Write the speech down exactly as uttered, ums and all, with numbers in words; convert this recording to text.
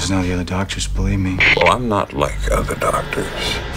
Because now the other doctors believe me. Well, I'm not like other doctors.